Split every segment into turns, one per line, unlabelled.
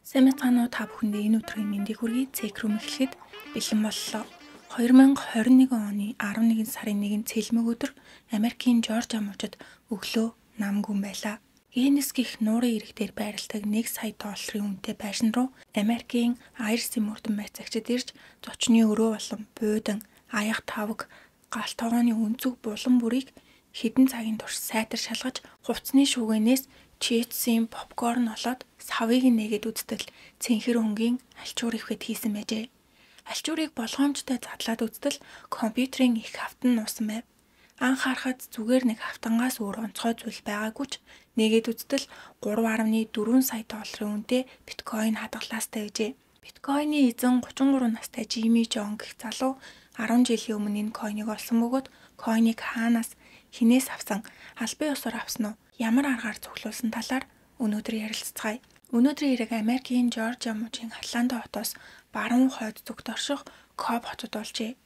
Сайн мэцгаанууд та бүхэндээ энэ өдрийн мэндийг хүргэе. Цэг рүү эхлэхэд бэлэн боллоо. 2021 оны 11 сарын 1 цэлмэг өдөр Америкийн Жоржиа мужид өглөө нам гүн байлаа. Генес гих нуурын ирэг дээр байрладаг 1 сая долларын үнэтэй байшин руу Америкийн Айрсын мөрдөн байцаагчид ирж зочны өрөө болон буудан, аяг тавг, галт тогооны өнцөг булан бүрийг хэдэн цагийн турш сайтар шалгаж хувцсны шүүгэнээс чипсийн попкорн олоод савыг нээгээд үзтэл цэнхэр өнгийн альчуур ихвэд хийсэн байжээ. Альчуурыг болгоомжтой задлаад үзтэл компьютерийн их хавтан нуусан байв. Анх харахад зүгээр нэг хавтангаас өөр онцгой зүйл байгаагүй ч нэгээд үзтэл 3.4 сая долларын үнэтэй биткойн хадгалаастай байжээ. Биткойны эзэн 33 настай Жимми Жон гэх залуу 10 жилийн өмнө энэ койныг олсон бөгөөд койныг хаанаас хинээс авсан, албан ёсоор авсан уу, ямар аргаар цуглуулсан талаар өнөөдөр ярилцгаая. Өнөөдрийн хэрэг Америкийн Жоржиа мужийн Атланта хотоос баруун хойд зүгт орших Коб хотод болжээ.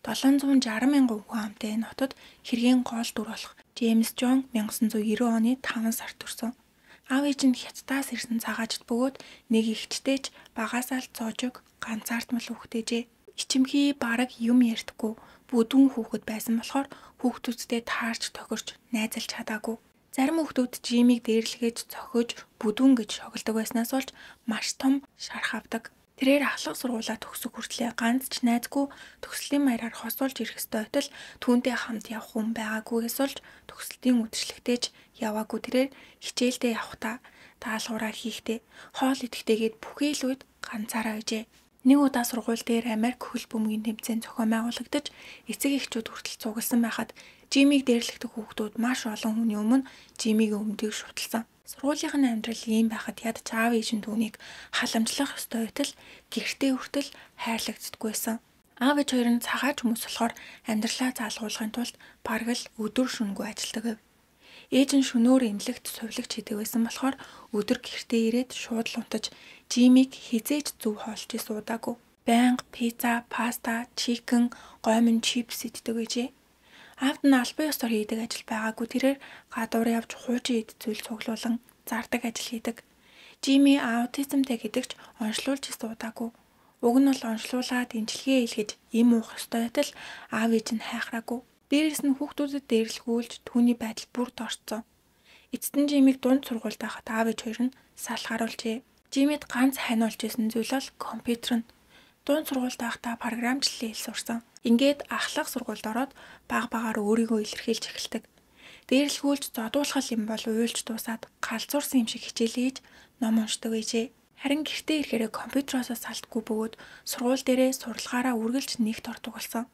760 мянган хүн амтай энэ хотод хэргийн гол дүр болох Джеймс Жон 1990 оны 5 сард төрсөн. Аав ээж нь Хятадаас ирсэн цагаачд бөгөөд нэг эгчтэйч багасаа л цоожог ганцаардмал хүүхдээжээ. Ичимхий бараг юм ярьдаггүй бүдүүн хүүхэд байсан болохоор хүүхдүүдтэй таарч тохирч найзалж чадаагүй. Зарим хүүхдүүд Жимиг дээрлэхэж цохиж бүдүүн гэж шогддог байснаас болж маш том шарх авдаг. Тэрээр ахлах сургуулаа төгсөх хүртлээр ганц ч найзгүй төгслийн маяраар хосуулж ирэх ёстой байтал түүнтэй хамт явах хүн байгаагүйгээс болж төгсөлтийн үдшилтэйч яваагүй. Тэрээр хичээлдээ явахдаа даалгавраа хийхдээ хоол идэхтэйгээд бүхий л үед ганцаараа байжээ. Нэг удаа сургууль дээр Америк хөл бөмбөгийн тэмцээн зохион байгуулагдаж эцэг эхчүүд хүртэл цугласан байхад Жимиг дээрлэхдэг хүүхдүүд маш олон хүний өмнө Жимигийн өмдөг шуталсан. Сургуулийн амьдрал ийм байхад ядч аав ээж нь түүнийг халамжлах ёстой байтал гэртээ хүртэл хайрлагддаггүйсэн. Аав ээж хоёр нь цагаач хүмүүс болохоор амьдралаа заалгуулахын тулд бараг л өдөр шөнөгүй ажилладаг байв. Ээж нь шөнөөр эмнэлэгт сувилагч хийдэг байсан болохоор өдөр гэртээ ирээд шууд л унтаж Жимиг хизээж зөв хоолж суудаагүй. Байнга пицца, паста, чикен, гомин чипс иддэг байжээ. Аавд нь албан ёсоор хийдэг ажил байгаагүй тэрээр гадуур явж хуучин эд зүйл цуглуулan зардаг ажил хийдэг. Жимми аутизмтэй гэдэгч онцлуулж суудаагүй. Уг нь бол онцлуулаад эмчилгээ хийлгэж им уух ёстой байтал аав ээж нь хайхраагүй. Дээрээс нь хүүхдүүдэд дээрлэхүүлж түүний байдал бүр дорцсон. Эцэст нь Жимиг дунд сургуульд байхад аав ээж хоёр нь салхааруулжээ. Жимид ганц ханиулж исэн зүйл бол компьютер нь. Дунд сургуульд байхдаа програмчлалын хэл сурсан. Ингээд ахлах сургуульд ороод баг-багаар өөрийгөө илэрхийлж эхэлдэг. Дээрлэхүүлж зодуулах юм бол уйлж дуусаад галзуурсан юм шиг хичээл хийж ном уншдаг байжээ. Харин гэртээ ирэхээр компьютероос салтгүй бөгөөд сургууль дээрээ сурлагаараа үргэлж нэгт ордог болсон.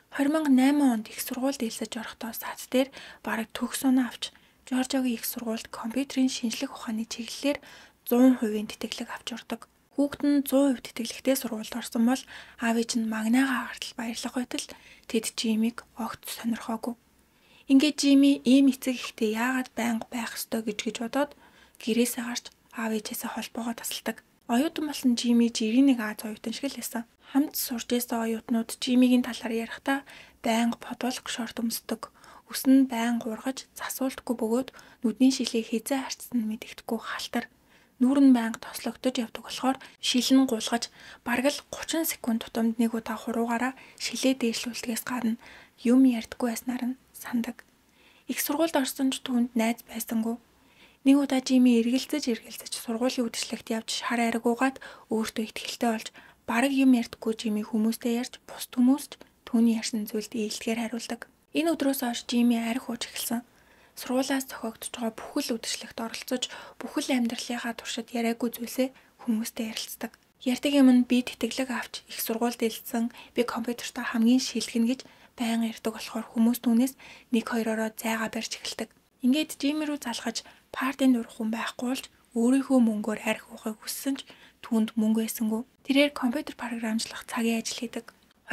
2008 онд их сургуульд элсэж орохдоо сац дээр бараг төгс оноо авч Жоржиагийн их сургуульд компьютерийн шинжлэх ухааны чиглэлээр 100% тэтгэлэг авч ордог. Хүүхэд нь 100% тэтгэлэгтэй сургуульд орсон бол аав ээж нь магнаагаа гартал баярлах байтал тэд Жимиг огт сонирхоогүй. Ингээд Жимми ийм эцэг ихтэй яагаад байнга байх ёстой гэж бодоод гэрээсээ гарч аав ээжээсээ холбоогоо тасалдаг. Оюутан болсон Жимми 91 Аз оюутан шиг л байсан. Хамт сурч байсан оюутнууд Жимигийн талаар ярихдаа байнга подолк шорт өмсдөг. Үс нь байнга ургаж засуулдаггүй бөгөөд нүдний шилийг хизээ харцсан мэдэгдэхгүй халтар. Нүүр нь байнга тослогдож явдаг болохоор шил нь гулгаж бараг л 30 секунд тутамд нэг удаа хуруугаараа шилээ дээшлүүлдгээс гадна юм ярьдаггүй байснаар нь сандаг. Их сургуульд орсон ч түүнд найз байсангүй. Нэг удаа Жимми эргэлзэж сургуулийн үдшилтэд явж шар ариг уугаад өөртөө ихтгэлтэй болж бараг юм ярьдаггүй Жимми хүмүүстэй ярьж бусд хүмүүст түүний ярьсан зүйлд ээлжгээр хариулдаг. Энэ өдрөөс хойш Жимми арх ууж эхэлсэн. Сургуулиас зохиогдож байгаа бүхэл үдшилтэд оролцож бүхэл амьдралынхаа туршид яриаггүй зүйлсээ хүмүүстэй ярилцдаг. Ярьдаг юм нь би тэтгэлэг авч их сургуульд элсэн, би компьютертай хамгийн шилхэн гэж байнга ярьдаг болохоор хүмүүс түүнээс 1-2-ороо зайгаа барьж эхэлдэг. Ингээд Жимми рүү залхаж партинд урах хүн байхгүй болж өөрийнхөө мөнгөөр арх уухыг хүссэн ч түүнд мөнгө байсангүй. Тэрээр компьютер програмчлах цагийн ажил хийдэг.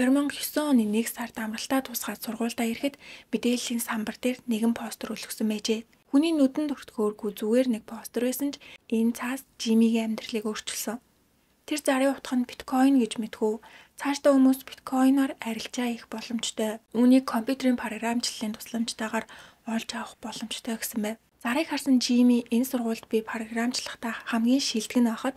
2009 оны 1 сард амралтаа тусгаад сургуульдаа ирэхэд мэдээллийн самбар дээр нэгэн постэр өлгсөн байжээ. Хүний нүдэнд өртгөөргүй зүгээр нэг постэр байсан ч энэ цаас Жимигийн амьдралыг өөрчилсөн. Тэр зарын утга нь биткойн гэж мэдхүү. Цаашдаа хүмүүс биткойноор арилжаа хийх боломжтой. Үүнийг компьютерийн програмчлалын тусламжтайгаар олж авах боломжтой гэсэн байв. Зарыг харсан Жимми энэ сургуульд би програмчлахдаа хамгийн шилдэг нь байхад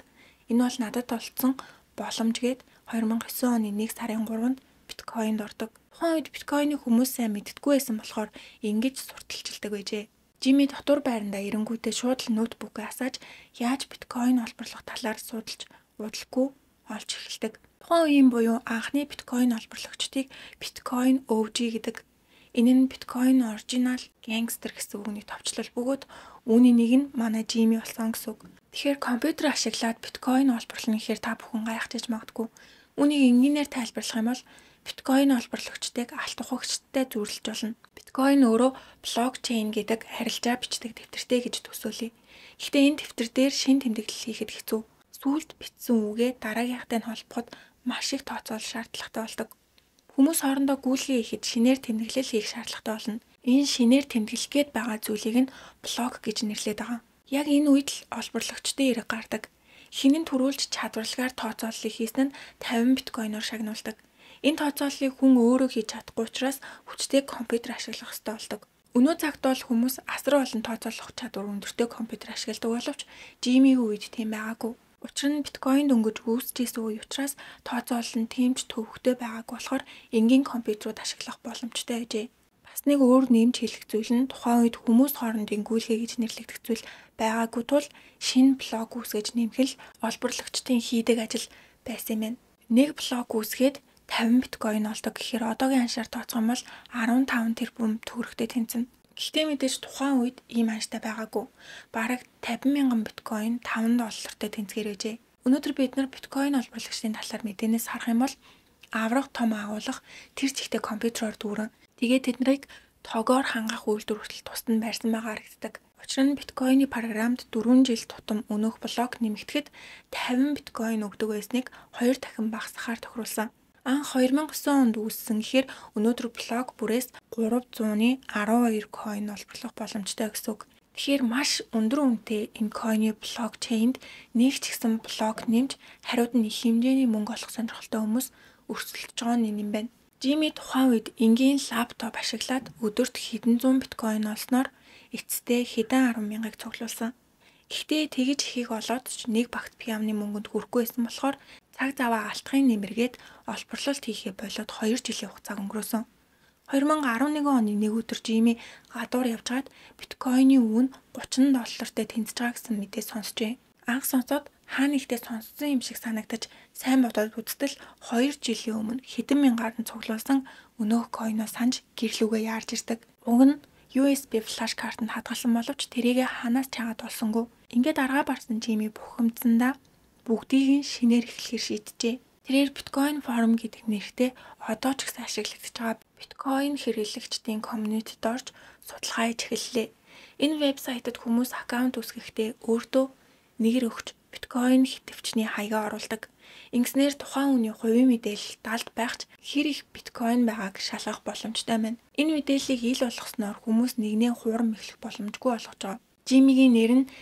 Энэ бол надад олцсон боломж гээд 2009 оны 1 сарын 3-нд биткойнд ордог. Тухайн үед биткойныг хүмүүс сайн мэддэггүй байсан болохоор ингэж сурталчилдаг байжээ. Жими дотор байрандаа ирэнгүүтээ шууд л ноутбукээ асааж яаж биткойн олборлох талаар судалж удалгүй олж эхэлдэг. Тухайн үеийн буюу анхны биткойн олборлогчдыг биткойн OG гэдэг. Энэ нь биткойн оригинал гангстер гэсэн үгний товчлол бөгөөд үүний нэг нь манай Жими болсон гэсэн үг. Тэгэхээр компьютер ашиглаад биткойн олборлоно гэхээр та бүхэн гайхаж магадгүй. Үүнийг энгийнээр тайлбарлах юм бол биткойн олборлогчдыг алт ухагчдтай зүйрлэж болно. Биткойн өөрөө блокчейн гэдэг харилцаа бичдэг дэвтэртэй гэж төсөөлье. Гэхдээ энэ дэвтэр дээр шин тэмдэглэл хийхэд хэцүү. Сүүлд бичсэн үгээ дараагийнхтай нь холбоход маш их тооцоолол шаардлагатай болдог. Хүмүүс хоорондоо гүйлгээ хийхэд шинээр тэмдэглэл хийх шаардлагатай болно. Энэ шинээр тэмдэглэх гээд байгаа зүйлийг нь блок гэж нэрлэдэг байгаа. Яг энэ үед л олборлогчдын эрэг гардаг. Хинэн төрүүлж чадварлагаар тооцооллыг хийсэн нь 50 биткойноор шагнуулдаг. Энэ тооцооллыг хүн өөрөө хийж чадахгүй учраас хүчтэй компьютер ашиглах ёстой болдог. Өнөө цагт бол хүмүүс асар олон тооцоолох чадвар өндөртэй компьютер ашигладаг боловч Жимигийн үед тийм байгаагүй. Учир нь биткойн дөнгөж үүсчихсэн үе учраас тооцоолол нь тийм ч төвөгтэй байгаагүй болохоор энгийн компьютерууд ашиглах боломжтой байжээ. Бас нэг өөр нэмж хэлэх зүйл нь тухайн үед хүмүүс хоорондын гүйлгээ гэж нэрлэгдэх зүйл байгаагүй тул шинэ блог үүсгэж нэмэх л олборлогчдын хийдэг ажил байсан юм байна. Нэг блог үүсгээд 50 биткойн олдог гэхээр одоогийн аншаар тооцох юм бол 15 тэрбум төгрөгтэй тэнцэнэ. Гэхдээ мэдээж тухайн үед ийм анштай байгаагүй. Бараг 50,000 биткойн $5-тэй тэнцгээр байжээ. Өнөөдөр бид нар биткойн олборлогчдын талаар мэдээнээс харах юм бол аврах том агуулга тэр чигтээ компьютероор дүүрэн тэгээд тэднийг тогоор хангах үйлдвэр хүртэл тусад нь барьсан байгаа харагддаг. Учир нь биткойны програмд 4 жил тутам өнөөх блок нэмэгдэхэд 50 биткойн өгдөг байсныг 2 дахин багасгахаар тохируулсан. Анх 2009 онд үүссэн гэхээр өнөөдөр блок бүрээс 312 койн олборлох боломжтой гэсэн үг. Тэгэхээр маш өндөр үнэтэй энэ койны блокчейнд нэг ч гэсэн блок нэмж хариуд нь их хэмжээний мөнгө олох сонирхолтой хүмүүс өрсөлдөж байгаа нь юм байна. Жими тухайн үед энгийн лаптоп ашиглаад өдөрт хэдэн зуун биткойн олсноор эцэстээ хэдэн 10,000-ыг цуглуулсан. Гэхдээ тэгж ихийг олоод ч нэг багт пиамны мөнгөнд хүрэхгүй байсан болохоор цаг заваа алтхын нэмэргээд олборлолт хийхээ болоод 2 жилийн хугацааг өнгөрөөсөн. 2011 оны нэг өдөр Жими гадуур явжгаад биткойны үн $30-тэй тэнцэж байгаа гэсэн мэдээ сонссожээ. Анх сонсоод хаа нэгтээ сонссон юм шиг санагдаж сайн бодоод үзтэл 2 жилийн өмнө хэдэн мянгаар нь цуглуулсан өнөөх койноо санаж гэрлүүгээ яарж ирдэг. Уг нь USB флаш картанд хадгалсан боловч тэрийгэ ханаас чагаад олсонгүй. Ингээд аргаа барсан Жими бухимдсандаа бүгдийг нь шинээр эхлэхээр шийджээ. Тэрээр биткойн форум гэдэг нэртэй одоо ч гэсэн ашиглагдаж байгаа биткойн хэрэглэгчдийн комьюнитид орж судалгаа хийж эхэллээ. Энэ вебсайтад хүмүүс аккаунт үүсгэхдээ өөртөө нэр өгч биткойн хитвчний хаягаа оруулдаг. Ингэснээр тухайн хүний хувийн мэдээлэл далд байх ч хэр их биткойн байгааг шалгах боломжтой байна. Энэ мэдээллийг ил болгосноор хүмүүс нэгнээ хуурам эхлэх боломжгүй болгож байгаа. Жимигийн нэр нь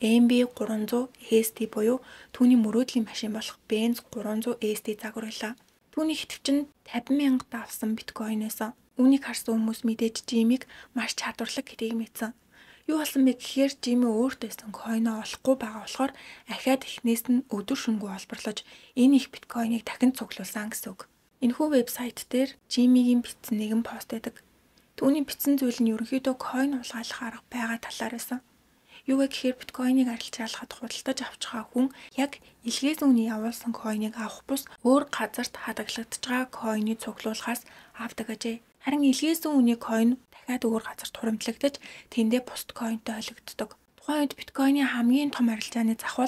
MB300 ST буюу түүний мөрөөдлийн машин болох Benz 300 ST загварлаа. Түүний хитвчин 50,000 давсан биткойнээс үүнийг харсан хүмүүс мэдээж Жимиг маш чадварлаг гэдгийг мэдсэн. Юу болсон бэ гэхээр Жими өөртөөсөн койноо олохгүй байгаа болохоор ахаад эхнээс нь өдөр шөнөгүй олборлож энэ их биткойныг дахин цуглуулсан гэсэн үг. Энэхүү вебсайт дээр Жимигийн бичсэн нэгэн пост байдаг. Түүний бичсэн зүйл нь ерөнхийдөө койн хулгайлах арга байгаа талаар байсан. Юу гэхээр биткойныг арилжаалахад худалдаж авч байгаа хүн яг илгээс үний явуулсан койныг авах бус өөр газарт хадгалагдж байгаа койныг цуглуулахаас авдаг ажээ. Харин илгээс үний койн дахиад өөр газарт хуримтлагдаж тэндээ бусд койнтой холигддог. Тухайн үед биткойны хамгийн том арилжааны завхал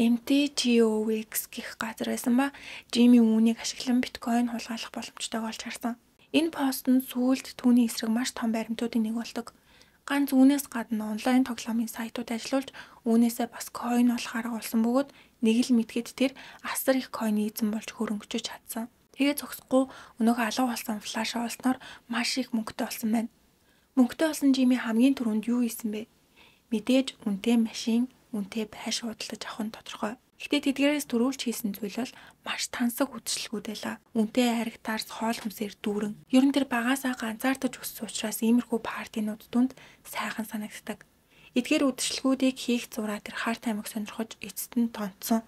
MTGOX гэх газар байсан ба Жими үүнийг ашиглан биткойн хулгайлах боломжтойг олж харсан. Энэ пост нь сүүлд түүний эсрэг маш том баримтуудын нэг болдог. Ганц үүнээс гадна онлайн тоглоомын сайтууд ажиллуулж үүнээсээ бас койн олох арга болсон бөгөөд нэг л мэдгээд тэр асар их койны эзэн болж хөрөнгөжөж чадсан. Тэгээ зогсохгүй өнөөхөө алга болсон флаш олсноор маш их мөнгөтэй болсон байна. Мөнгөтэй болсон Жими хамгийн түрүүнд юу хийсэн бэ? Мэдээж үнэтэй машин, үнэтэй байш худалдаж авах нь тодорхой. Гэхдээ тэдгээрээс төрүүлж хийсэн зүйл бол маш тансаг үдшилгүүд байлаа. Үнэтэй харигтаар хоол хүнсээр дүүрэн. Ер нь тэр багаасаа ганцаардаж өссөн учраас иймэрхүү партинууд түнд сайхан санагддаг. Эдгээр үдшилгүүдийг хийх зураа тэр харт аймаг сонирхож эцэст нь тонцсон.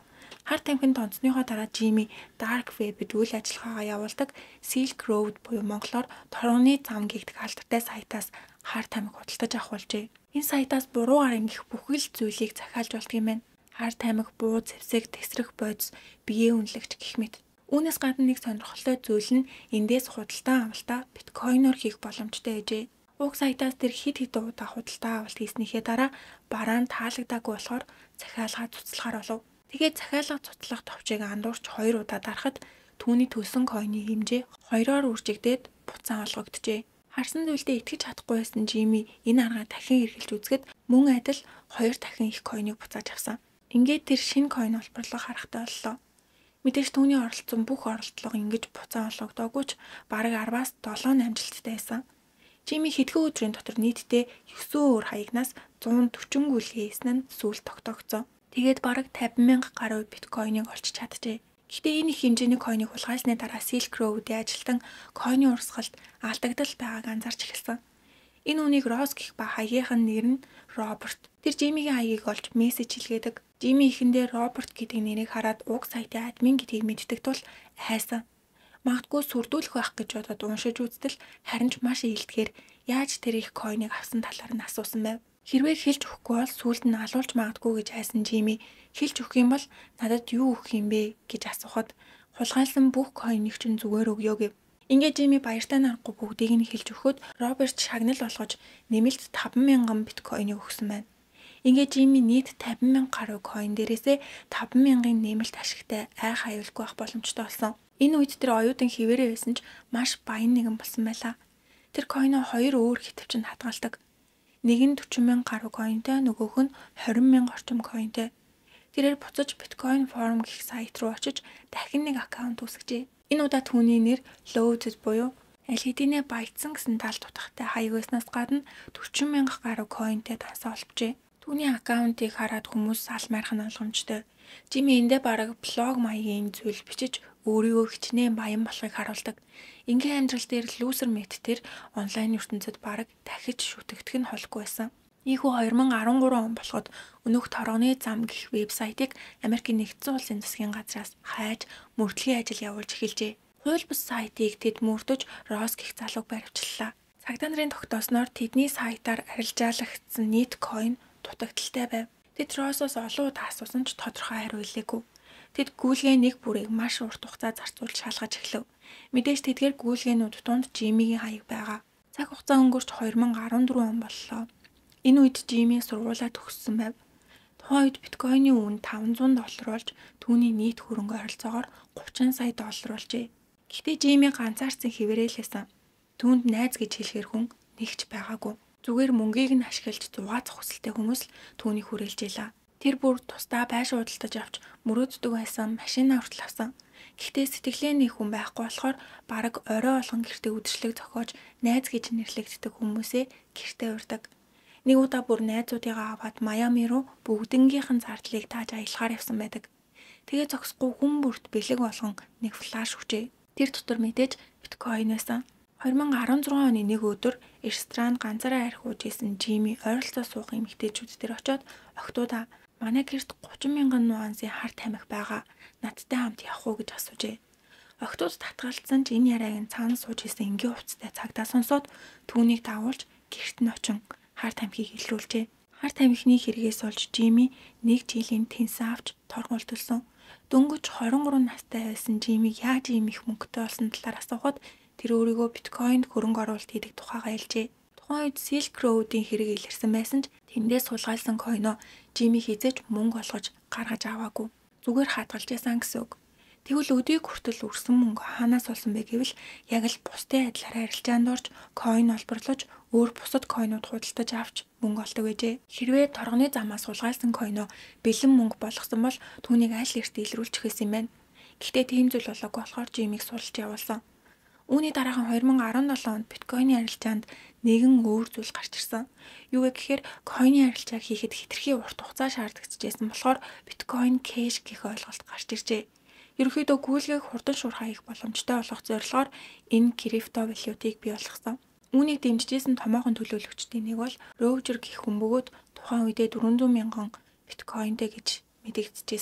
Хар тамхинд онцныхоо дараа Жими Dark Web-д үйл ажиллагаагаа явуулдаг Silk Road буюу монголоор торгоны зам гэгдэх алдартай сайтаас хар тамхи худалдаж авах болжээ. Энэ сайтаас буруугаар ингэх бүхэл зүйлийг захиалж болдго юм байна. Хар тамхи, буу, зэвсэг, тесрэх бодис, биеэ үнэлэгч гэх мэт. Үүнээс гадна нэг сонирхолтой зүйл нь эндээс худалдан авалтаа биткойноор хийх боломжтой ээжээ. Уг сайтаас тэр хэд хэдэн удаа худалдан авалт хийснийхээ дараа бараа нь таалагдаагүй болохоор захиалгаа цуцлахаар болов. Тэгээд захиалга цуцлах товчийг андуурч 2 удаа дарахад түүний төлсөн койны хэмжээ 2-оор үржигдээд буцаан олгогджээ. Харсан зүйлдээ итгэж чадахгүй байсан Жими энэ аргаа дахин эргэлж үзэхэд мөн адил 2 дахин их койныг буцааж авсан. Ингээд тэр шинэ койн олборлого харахтай боллоо. Мэдээж түүний оролцсон бүх оролдлого ингэж буцаан олгогдоогүй ч бараг 10-аас 7 амжилттай байсан. Жими хэдхэн өдрийн дотор нийтдээ 9 өөр хаягнаас 140 гүйлгээ хийсэн нь сүүлд тогтоогдсон. Тэгээд бараг 50,000 гаруй биткойныг олж чаджээ. Гэхдээ энэ их хэмжээний койныг хулгайлсны дараа Silk Road-д ажилтан койны урсгалд алдагдал байгааг анзаарч эхэлсэн. Энэ үнийг Роз гэх ба хаягийнх нь нэр нь Роберт. Тэр Жимигийн хаягийг олж мессеж хэлгээдэг. Жими ихэндээ Роберт гэдэг нэрийг хараад уг сайтын админ гэдгийг мэддэг тул айсан. Магадгүй сүрдүүлэх байх гэж бодоод уншиж үзтэл харин ч маш ийдгээр яаж тэр их койныг авсан талаар нь асуусан байв. Хэрвээ хэлж өгөхгүй бол сүүлд нь алуулж магадгүй гэж айсан Жими хэлж өгөх юм бол надад юу өгөх юм бэ гэж асуухад хулгайлсан бүх койныг чинь зүгээр өгөө гэв. Ингээд Жими баяртай нарахгүй бүгдийг нь хэлж өгөхөд Роберт шагнал болгож нэмэлт 5,000 биткойныг өгсөн байна. Ингээд Жими нийт 50,000 гаруй койн дээрээсээ 5,000-ын нэмэлт ашигтай айх аюулгүй байх боломжтой болсон. Энэ үед тэр оюутан хിവэрэ байсан ч маш баян нэгэн болсон байлаа. Тэр койноо 2 өөр хэтвчэнд хадгалдаг. Нэг нь 40,000 гаруй койнтой, нөгөөх нь 20,000 орчим койнтой. Тэрээр буцаж биткойн форум гэх сайт руу очиж дахин нэг аккаунт үүсгэжээ. Энэ удаа түүний нэр Loaded буюу аль хэдийнэ баяцсан гэсэн тал тутагтай хаяг байснаас гадна 40,000 гаруй койнтой дансаа олбжээ. Түүний аккаунтыг хараад хүмүүс салмаарх нь ойлгомжтой. Жими эндээ бараг блог маягийн зүйл бичиж өөрийгөө хичнээн баян болохыг харуулдаг. Ингийн амьдрал дээр лүүсер мэт тэр онлайн ертөнцид бараг дахиж шүтэгдэх нь холгүй байсан. Ийхүү 2013 он болоход өнөөх торгоны зам гэх вебсайтыг Америкийн нэгдсэн улсын засгийн газраас хайж мөрдлөгийн ажил явуулж эхэлжээ. Хууль бус сайтыг тэд мөрдөж Роз гэх залууг баривчлалаа. Цагдаа нарын тогтоосноор тэдний сайтаар арилжаалагдсан нийт койн дутагдaltaй байв. Тэд Розоос олон удаа асуусан ч тодорхой хариу илгээгүй. Тэд гүйлгээ нэг бүрийг маш урт хугацаа зарцуулж шалгаж эхлэв. Мэдээж тэдгээр гүйлгээнүүд донд Жимигийн хаяг байгаа. Цаг хугацаа өнгөрч 2014 он боллоо. Энэ үед Жими сургуулаа төгссөн байв. Тухайн үед биткойны үн $500 болж түүний нийт хөрөнгө ойролцоогоор $30 сая болжээ. Гэхдээ Жими ганцаарсан хിവэрэлсэн. Түүнд найз гэж хэлэхэр хүн нэгч байгаагүй. Зүгээр мөнгийг нь ашиглаж зугаацах хүсэлтэй хүмүүс л түүнийг хүрээлжээлээ. Тэр бүр тусдаа байшин худалдаж авч мөрөөддөг байсан машинаа хүртэл авсан. Гэхдээ сэтгэлээний хүн байхгүй болохоор бараг орой болгон гэртээ үдшилэг зохиож найз гэж нэрлэгддэг хүмүүсээ гэртээ урьдаг. Нэг удаа бүр найзуудыгаа аваад Майами руу бүгднгийнх нь зардлыг тааж аялахаар явсан байдаг. Тэгээ зогсохгүй хүн бүрт бэлэг болгон нэг флаш өгчээ. Тэр дотор мэдээж биткойн байсан. 2016 оны нэг өдөр ресторанд ганцаараа арх ууж исэн Жими ойролцоо суух эмэгтэйчүүд дээр очиод охтуудаа манай гэрт 30,000 нуансын хар тамхи байгаа. Надтай хамт явах уу гэж асуужээ. Охтууд татгалзсан ч энэ яриаг нь цаана сууж исэн энгийн хувцастай цагдаа сонсоод түүнийг дагуулж гэрт нь очин хар тамхиг илрүүлжээ. Хар тамхины хэрэгээс олж Жими 1 жилийн тэнсэн авч торгуул төлсөн. Дөнгөж 23 настай байсан Жими яаж ийм их мөнгөтэй болсон талаар асуухад тэр өөрийгөө биткойнд хөрөнгө оруулалт хийдэг тухайгаа хэлжээ. Тухайн үед Silk Road-ийн хэрэг илэрсэн байсан ч тэндээс хулгайлсан койноо Жими хизээч мөнгө олгож гаргаж аваагүй. Зүгээр хадгалж ясан гэсэн үг. Тэгвэл өдийг хүртэл өрсөн мөнгө хаанаас олсон бэ гэвэл яг л бусдын адилаар арилжаанд орж койн олборлож өөр бусад койнууд худалдаж авч мөнгө олдог байжээ. Хэрвээ торгоны замаас хулгайлсан койноо бэлэн мөнгө болгосон бол түүнийг аль эрт илрүүлчих байсан юм байна. Гэхдээ тийм зүйл болоогүй болохоор Жимиг сулж явуулсан. Үүний дараахан 2017 онд биткойны арилжаанд нэгэн өөр зүйл гарч ирсэн. Юу вэ гэхээр койны арилжааг хийхэд хэтэрхий урт хугацаа шаардагдчихсэн болохоор биткойн кэш гэх ойлголт гарч иржээ. Ерөнхийдөө гүйлгээг хурдан шуурхай хийх боломжтой болгох зорилгоор энэ криптовалютыг бий болгосон. Үүнийг дэмжижсэн томоохон төлөөлөгчдийн нэг бол Roger гэх хүн бөгөөд тухайн үедээ 400,000 биткойнтэй гэж мэдэгдэжсэн.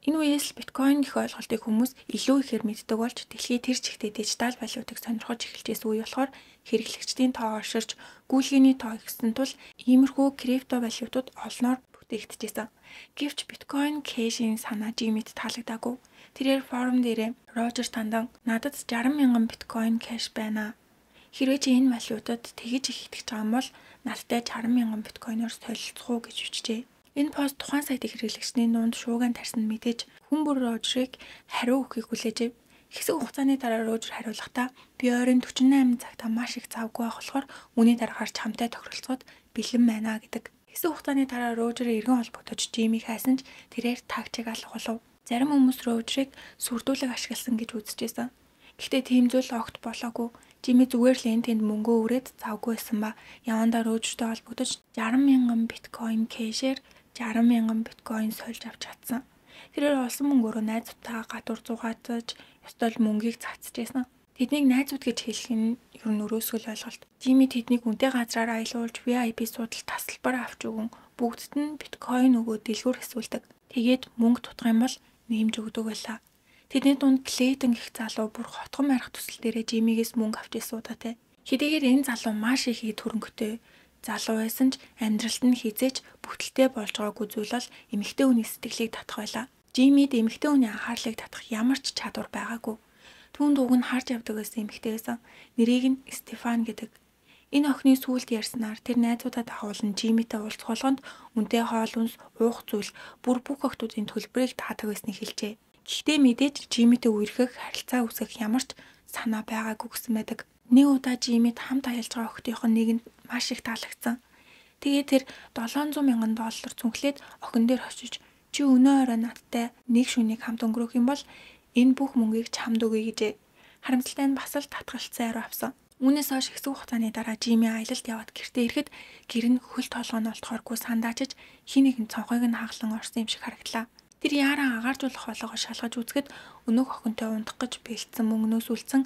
Энэ үеэс л биткойн гэх ойлголтыг хүмүүс илүү ихээр мэддэг болж дэлхийд тэр чигтээ дижитал валютыг сонирхож эхэлжсэн үе болохоор хэрэглэгчдийн тоо орширч гүйлгээний тоо ихсэн тул иймэрхүү крипто валютууд олноор бүтээгдэжсэн. Гэвч биткойн кэшийн санаа Жимид таалагдаагүй. Тэрээр форум дээрээ Рожер тандан надад 60,000 биткойн кэш байна. Хэрвээ чи энэ валютад тэгж их итгэж байгаа юм бол надтай 60,000 биткойноор солилцох уу гэж бичжээ. Энэ пост тухайн сайтын хэрэглэгчний нуунд шуугиан тарсан мэдээж хүн бүр Рожерыг хариу өгөхийг хүлээжээ. Хэсэг хугацааны дараа Рожер хариулахдаа би ойрын 48 цагта маш их завгүй байх болохоор үүний дараагаар чамтай тохиролцоход бэлэн байна гэдэг. Хэсэг хугацааны дараа Рожер эргэн холбогдож Жимиг хайсан ч тэрээр тагчиг алга болов. Зарим хүмүүс Рожерыг сүрдүүлэг ашигласан гэж үзэжсэн. Гэхдээ тийм зүйл огт болоогүй. Жими зүгээр л энэ тэнд мөнгөө өрөөд завгүй байсан ба явандаа Рожертэй холбогдож 60,000 биткойн кэшээр 60,000 биткойн сольж авч чадсан. Тэрээр олсон мөнгөөрөө найзуудтайгаа гадуур зугаатаж, ёстой л мөнгийг цацжсэн. Тэднийг найзууд гэж хэлэх нь ер нь өрөөсгөл ойлголт. Жими тэднийг үнэтэй газраар аялуулж VIP судал тасалбар авч өгөн бүгдд нь биткойн өгөө дэлгүүр хэсүүлдэг. Тэгээд мөнгө тутах юм бол нэмж өгдөг байлаа. Тэдний дунд Клейтон гэх залуу бүр хотгон марих төсөл дээрээ Жимигээс мөнгө авч ирсэн удаатай. Хэдийгээр энэ залуу маш их төрөнгөтэй залуу байсан ч амьдралд нь хизээч бүтэлтэй болж байгаагүй зүйл бол эмэгтэй хүний сэтгэлийг татах байлаа. Жимид эмэгтэй хүний анхаарлыг татах ямар ч чадвар байгаагүй. Түүнд уг нь харж явдаг байсан эмэгтэй байсан. Нэрийг нь Стефан гэдэг. Энэ охины сүулт ярьснаар тэр найзуудаа дагуулan Жимитэй уулзах болгонд үнтэй хоол хүнс, уух зүйл бүр бүх охтуудын төлбөрийг таадаг байсныг хэлжээ. Гэхдээ мэдээж Жимитэй үерхэх, харилцаа үүсгэх ямар ч санаа байгаагүй гэсэн байдаг. Нэг удаа Жимид хамт аялж байгаа охидынхон нэгэнд маш их таалагдсан. Тэгээд тэр $700,000 цүнхлээд охин дээр очиж чи өнөө орой надтай нэг шөнийг хамт өнгөрөх юм бол энэ бүх мөнгийг чамд өгье гэжээ. Харамсалтай нь бас л татгалцсан хариу авсан. Үүнээс хойш хэсэг хугацааны дараа Жими аялалд яваад гэртээ ирэхэд гэр нь хөл толгойн олдохооргүй сандаачиж хин нэгэн цонхойг нь хаглан орсон юм шиг харагдлаа. Тэр яаран агааржуулах болгоо шалгаж үзэхэд өнөөх охинтой унтах гэж бэлдсэн мөнгнөөс үлдсэн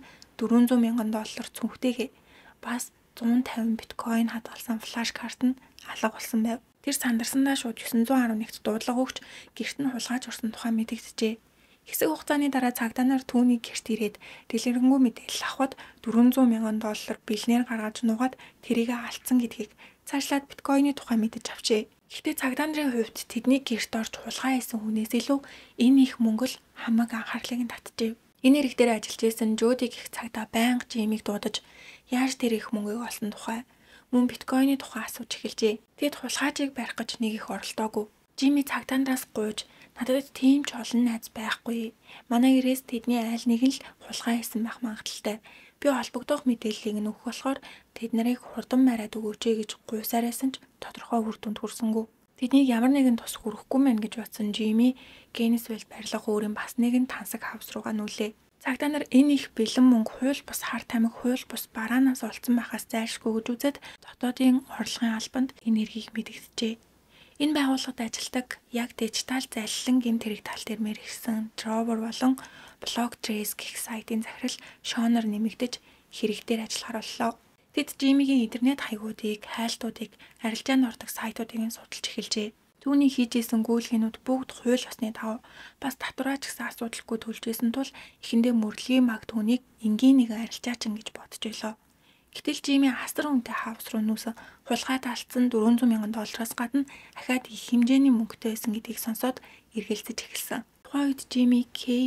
$400,000 цүнхтэйгээ бас 150 биткойн хадгалсан флаш карт нь алга болсон байв. Тэр сандарсандаа шууд 911-т дуудлага өгч гэрт нь хулгайч орсон тухай мэдэгджээ. Хэсэг хугацааны дараа цагдаа нар түүний гэрт ирээд дэлгэрэнгүй мэдээлэл авахд $400,000 бэлнээр гаргаж нугаад тэрийг алдсан гэдгийг цаашлаад биткойны тухай мэдэж авчээ. Гэхдээ цагдаа нарын хувьд тэдний гэрт орж хулгай хийсэн хүнээс илүү энэ их мөнгө л хамаг анхаарлыг нь татжээ. Энэ хэрэг дээр ажиллаж байсан Жоди гэх цагдаа байнга Жимиг дуудаж яаж тэр их мөнгийг олсон тухай мөн биткойны тухай асууж эхэлжээ. Тэд хулгайчийг барих гэж нэг их оролдоогүй. Жими цагдаанараас гуйж надад тийм ч олон найз байхгүй. Манай гэрээс тэдний айл нэг нь л хулгай хийсэн байх магадaltaй. Би холбогдох мэдээллийг нь өгөх болохоор тэд нарыг хурдан мараад өгөөч гэж гуйсарайсан ч тодорхой үр дүнд хүрсэнгүй. Тэднийг ямар нэгэн тус хүрхгүй мэн гэж бодсон Жими Генесвелл барилга өөрийн бас нэгэн тансаг хавс руугаа нүүлээ. Цагдаа нар энэ их бэлэн мөнгө хууль бус хар тамхи хууль бус бараанаас олцсон байхаас зайлшгүй гэж үзээд дотоодын орлогын албанд энэ эргийг мэдэгджээ. Энэ байгууллагад ажилладаг яг дижитал залилан гэмт хэрэг тал дээр мэргэсэн Trover болон Blocktrace гэх сайтын захирал Шонор нэмэгдэж хэрэг дээр ажиллахаар боллоо. Тэд Жимигийн интернет хаягуудыг, хайлтуудыг, арилжаанд ордог сайтуудыг судалж эхэлжээ. Түүний хийж исэн гүйлгээнүүд бүгд хууль ёсны дагуу бас татвараач гэсэн асуудалгүй төлж исэн тул эхэндээ мөрдлөгийн баг түүнийг энгийн нэгэн арилжаачин гэж бодож байлаа. Гэтэл Жими асар үнэтэй хавс руу нүүсэн хулгайд алдсан $400,000 гадна ахаад их хэмжээний мөнгөтэй байсан гэдгийг сонсоод эргэлзэж эхэлсэн. Тухайн үед Жими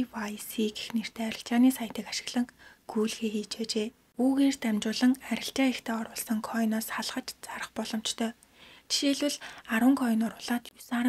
KYC гэх нэртэй арилжааны сайтыг ашиглан гүйлгээ хийж байжээ. Үүгээр дамжуулан арилжаа ихтэй оруулсан койноос салгаж зарах боломжтой. Жишээлбэл 10 койн оруулаад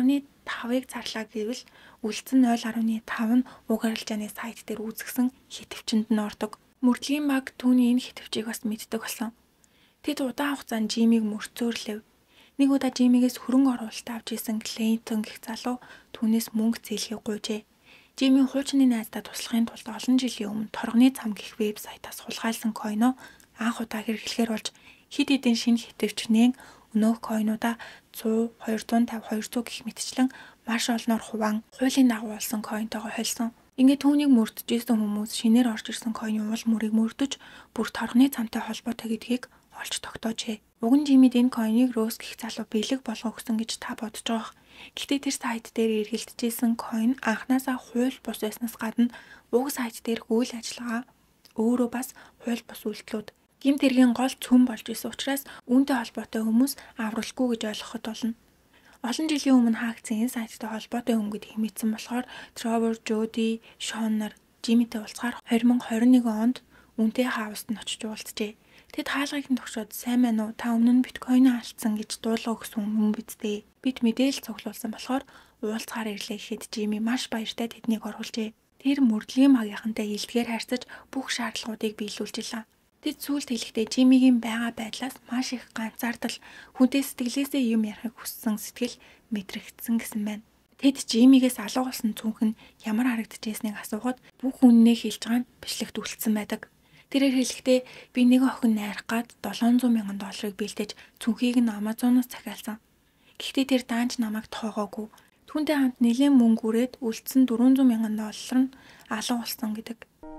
9.5-ыг зарлаа гэвэл үлдсэн 0.5 нь уг арилжааны сайт дээр үүсгэсэн хэтвчэнд нь ордог. Мөрдлөгийн баг түүний энэ хэтвчийг бас мэддэг болсон. Тэд удаан хугацаанд Жимиг мөрцөөрлөв. Нэг удаа Жимигээс хөрөнгө оруулалт авч исэн Клейтон гэх залуу түүнээс мөнгө зээлхийг гуйжээ. Жими хуучны найздаа туслахын тулд олон жилийн өмнө торгоны зам гэх вебсайтаас хулгайлсан койноо анх удаа хэрэглэхээр болж хэд хэдэн шинэ хэтвчнээ өнөөх койнуудаа 100, 250, 200 гэх мэтчлэн маш олноор хуваан хуулийн дагуу болсон койнтойгоо холсон. Ингээд түүнийг мөрдөжсэн хүмүүс шинээр орж ирсэн койны уул мөрийг мөрдөж бүр торгоны замтай холбоотой гэдгийг олж тогтоожээ. Уг нь Жимид энэ койныг Роуз гэх залуу бэлэг болгох гэсэн гэж та бодож байгаа. Гэхдээ тэр сайт дээр эргэлдэжсэн coin анхнаасаа хууль бус байснаас гадна уг сайт дээрх үйл ажиллагаа өөрөө бас хууль бус үйлдэлүүд гэмт хэргийн гол цөм болж исэн учраас үүнтэй холбоотой хүмүүс авралгүй гэж ойлгоход болно. Олон жилийн өмнө хаагдсан энэ сайттай холбоотой өнгөд хэмээсэн болохоор Trevor, Jody, Sean нар Jimmy-тэй уулзахаар 2021 онд үнтэй хауст нь очиж уулзжээ. Тэд хаалгыг нь тогшоод сайн байна уу? Та өмнө нь биткойноо алдсан гэж дуулаа өгсөн юм бидтэй. Бид мэдээлэл цуглуулсан болохоор уулзахаар ирлээ гэхэд Jimmy маш баяртай тэднийг оруулжээ. Тэр мөрдлөгийн магийнхантай илтгэр харьцаж бүх шаардлагуудыг биелүүлжээ. Тэд сүүлд хэлэхдээ Jimmy-гийн байгаа байдлаас маш их ганцаардал хүнтэй сэтгэлээсээ юм ярихыг хүссэн сэтгэл мэдрэгдсэн гэсэн байна. Тэд Jimmy-гээс алга болсон цүнх нь ямар харагдчихсэнийг асуухад бүх үннээ хэлж байгаа нь бичлэгт үлдсэн байдаг. Тэрээр хэлэхдээ би нэг охин найрах гад $700,000 бэлдэж цүнхийг нь Amazon-оос захиалсан. Гэхдээ тэр даанч намайг тоогоогүй. Түүнтэй хамт нэлээд мөнгө үрээд үлдсэн $400,000 нь алга болсон гэдэг.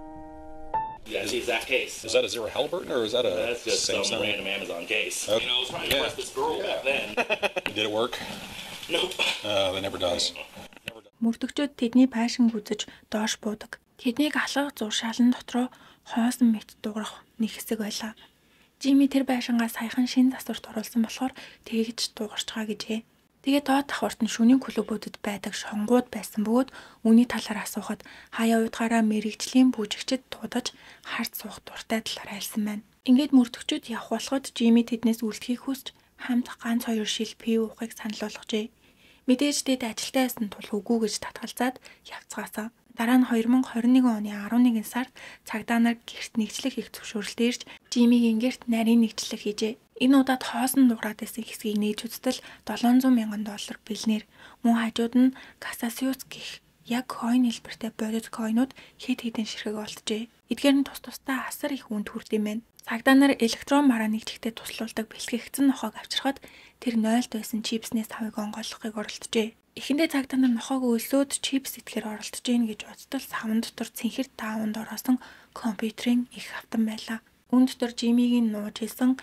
Is that case?
Is that a Zero Halliburton or is that a
That's just some
Samsung?
random Amazon case.
Okay.
I was trying to impress this girl back then.
Did it work?
Nope.
That never does.
Мөрдөгчөд тэдний пашин гүзэж доош буудаг. Тэднийг алгах зур шалан дотроо хоосон мэт дуурах нэг хэсэг байлаа. Jimmy тэр байшингаа саяхан шинэ засварт оруулсан болохоор тэгж дуугарч байгаа гэжээ. Тэгээ доод давхарт нь шөнийн клубүүдэд байдаг шонгууд байсан бөгөөд үүний талаар асуухад хаяа удаараа мэрэгжлийн бүжигчд дуудаж хард суух дуртай талаар айлсан байна. Ингээд мөрдөгчөд явх болоход Jimmy тэднээс үлдэхийг хүсч хамт ганц 2 шил пив уухыг санал болгожээ. Мэдээж тэд ажилтаа байсан тул үгүй гэж татгалзаад явцгаасан. Дараа нь 2021 оны 11 сард цагдаа нар гэрт нэгжлэх их зөвшөөрөлт ирж Jimmy-гийн гэрт нарийн нэгжлэх хийжээ. Энэ удаад хоосон дуурайд байсан хэсгийг нээж үзтэл $700,000 бэлнээр мөн хажууд нь Casasius гэх яг coin хэлбэртэй бодит coinууд хэд хэдэн ширхэг олджээ. Эдгээр нь тусдаа асар их үнд хүрдэм байна. Цагдаа нар электрон бараа нэгжихтэй туслуулдаг бэлтгэгдсэн нохоог авчирхад тэр 0-д байсан чипснээс тавыг онгойлгохыг оролджээ. Эхэндээ цагдаа нар нохоог өлсөөд чипс итгэхээр оролдож гин гэж бодтол савн дотор цэнхэр тааванд ороосон компьютерийн их автан байлаа. Үн дотор Jimmy-гийн нууж хэлсэн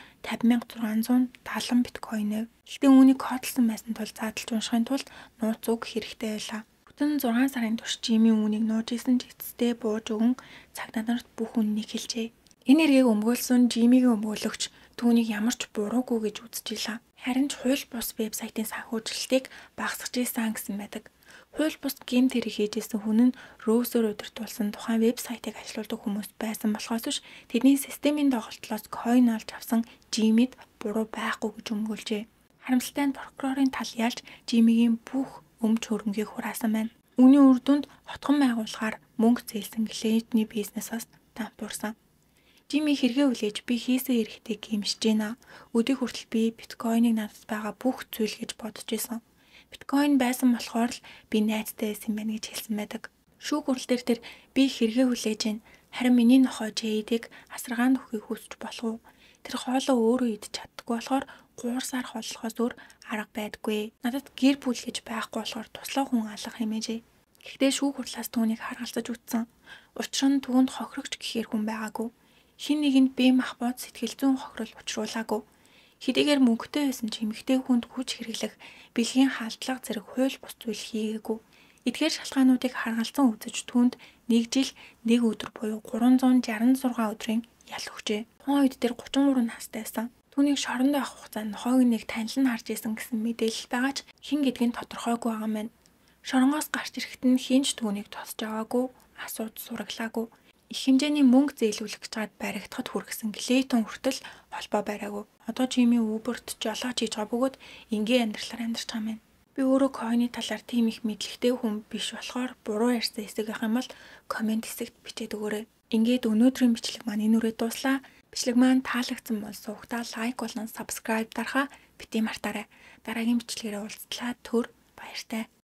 50,670 биткойн. Гэхдээ үүнийг кодлсон байсан тул задлж уншихын тулд нууц үг хэрэгтэй байлаа. Бүтэн 6 сарын турш Jimmy үүнийг нууж хэлсэн ч эцэстээ бууж өгөн цагдаа нарт бүх үннийг хэлжээ. Энэ эргийг өмгөөлсөн Jimmy-гийн өмгөөлөгч түүнийг ямар ч буруугүй гэж үзчихлээ. Харин ч хууль бус вебсайтын санхүүжилтийг багасгаж ийсэн гэсэн байдаг. Хууль бус гэмт хэрэг хийжсэн хүн нь рөөсөөр удирдуулсан тухайн вебсайтыг ажилуулдаг хүмүүс байсан болохоос биш тэдний системийн доголдлоос coin олж авсан Jimmy-д буруу байхгүй гэж өмгөөлжээ. Харамсалтай нь прокурорын тал ялж Jimmy-гийн бүх өмч хөрөнгийг хураасан байна. Үүний үр дүнд хотгон байгуулахаар мөнгө зээлсэн клиентний бизнесээс дампуурсан. Jimmy хэрэгээ хүлээж би хийсэн эрхтээ гэмшиж байна. Өдөө хүртэл би биткойныг надад байгаа бүх зүйл гэж бодож исэн. Биткойн байсан болохоор л би найзтай байсан байна гэж хэлсэн байдаг. Шүүх хурал дээр тэр би хэрэгээ хүлээж байна. Харин миний нохой Jade-ийг асаргаанд өгөхийг хүсч болох уу? Тэр хоолоо өөрөө идэж чаддаггүй болохоор 3 сар хооллохоос өөр арга байдаггүй. Надад гэр бүл гэж байхгүй болохоор туслах хүн алах хэмээжээ. Гэхдээ шүүх хурлаас түүнийг харгалзаж үтсэн. Учир нь түүнд хохирогч гэхээр хүн байгаагүй. Хин нэгэнд бие махбод сэтгэл зүйн хохирол учруулаагүй. Хэдийгээр мөнгөтэй байсан ч эмэгтэй хүнд хүч хэрэглэх бэлгийн халдлага зэрэг хууль бус зүйл хийгээгүй. Эдгээр шалтгаануудыг харгалзан үзэж түүнд 1 жил 1 өдөр буюу 366 өдрийн ял өгчээ. Тухайн үед тэр 33 настай байсан. Түүнийг шорондоо авах хугацаанд нохойг нэг танил нь харж исэн гэсэн мэдээлэл байгаа ч хэн гэдгийг нь тодорхойгүй байгаа юм байна. Шоронгоос гарч ирэхэд нь хинч түүнийг тосч аваагүй, асууд сураглаагүй. Их хэмжээний мөнгө зээлүүлэх гэж гад баригдахад хүргэсэн Clayton хүртэл холбоо бариагүй. Одоо Jimmy Uber-т жолооч хийж байгаа бөгөөд энгийн амьдралаар амьдарч байгаа юм байна. Би өөрөө coin-ы талаар тийм их мэдлэгтэй хүн биш болохоор буруу ярьсан хэсэг байх юм бол комент хэсэгт бичээд өгөөрэй. Ингээд өнөөдрийн бичлэг маань энэ үрээ дуслаа. Бичлэг маань таалагдсан бол суугтаа лайк болон subscribe дарахаа бити мартаарай. Дараагийн бичлэгээрээ уулзлаа. Түр баяртай.